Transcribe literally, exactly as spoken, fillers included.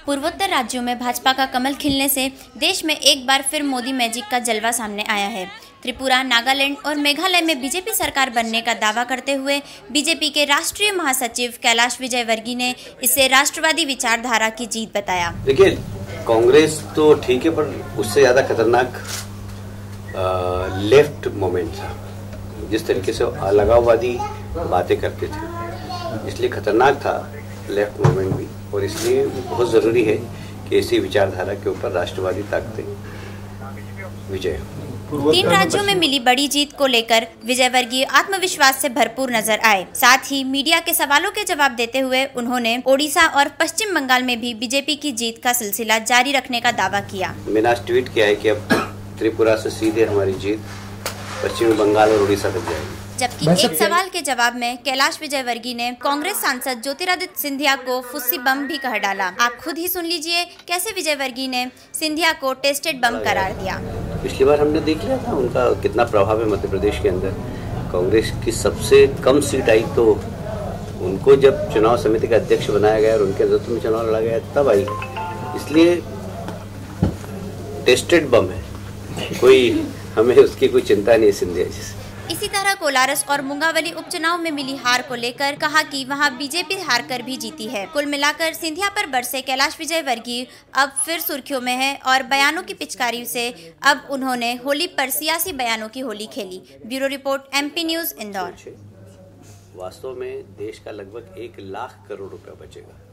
पूर्वोत्तर राज्यों में भाजपा का कमल खिलने से देश में एक बार फिर मोदी मैजिक का जलवा सामने आया है। त्रिपुरा, नागालैंड और मेघालय में बीजेपी सरकार बनने का दावा करते हुए बीजेपी के राष्ट्रीय महासचिव कैलाश विजयवर्गीय ने इसे राष्ट्रवादी विचारधारा की जीत बताया। देखिए, कांग्रेस तो ठीक है, पर उससे ज्यादा खतरनाक लेफ्ट मोमेंट था। जिस तरीके से अलगाववादी बातें करते थे, इसलिए खतरनाक था लेफ्ट मूवमेंट भी, और इसलिए बहुत ज़रूरी है कि इसी विचारधारा के ऊपर राष्ट्रवादी ताकतें विजय। तीन राज्यों में मिली बड़ी जीत को लेकर विजयवर्गीय आत्मविश्वास से भरपूर नजर आए। साथ ही मीडिया के सवालों के जवाब देते हुए उन्होंने ओडिशा और पश्चिम बंगाल में भी बीजेपी की जीत का सिलसिला जारी रखने का दावा किया। मैंने आज ट्वीट किया है कि अब त्रिपुरा से सीधे हमारी जीत पश्चिम बंगाल और उड़ीसा तक जाएगी। जबकि एक सवाल के जवाब में कैलाश विजयवर्गीय ने कांग्रेस सांसद ज्योतिरादित्य सिंधिया को फुस्सी बम भी कह डाला। आप खुद ही सुन लीजिए कैसे विजयवर्गीय ने सिंधिया को टेस्टेड बम करार दिया। पिछली बार हमने देख लिया था उनका कितना प्रभाव है मध्य प्रदेश के अंदर। कांग्रेस की सबसे कम सीट आई तो उनको जब चुनाव समिति का अध्यक्ष बनाया गया और उनके नेतृत्व में चुनाव लड़ा गया तब आई। इसलिए टेस्टेड बम है, कोई हमें उसकी कोई चिंता नहीं सिंधिया जी। इसी तरह कोलारस और मुंगावली उपचुनाव में मिली हार को लेकर कहा कि वहां बीजेपी हार कर भी जीती है। कुल मिलाकर सिंधिया पर बरसे कैलाश विजयवर्गीय अब फिर सुर्खियों में है और बयानों की पिचकारी से अब उन्होंने होली पर सियासी बयानों की होली खेली। Bureau report, MP news, Indore. वास्तव में देश का लगभग एक लाख करोड़ रुपया बचेगा।